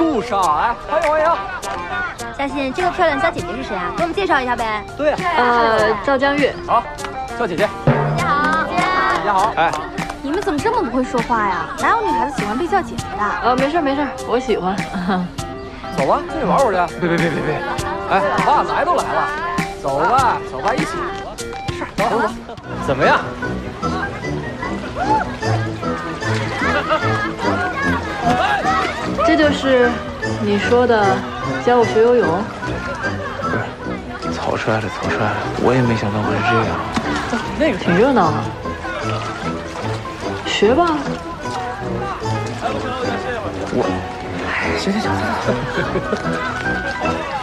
路上，哎，欢迎欢迎！ 嘉欣，这个漂亮小姐姐是谁啊？给我们介绍一下呗。 对呀， 赵江月。 好，叫姐姐。 大家好， 大家好。哎， 你们怎么这么不会说话呀？哪有女孩子喜欢被叫姐姐的？ 没事没事，我喜欢。 走吧，进去玩会儿去。别！哎，爸来都来了，走吧，走吧，一起。是，走。怎么样？ 这就是你说的教我学游泳？ 不是，草率了，我也没想到会是这样。 那个挺热闹啊，学吧。 行。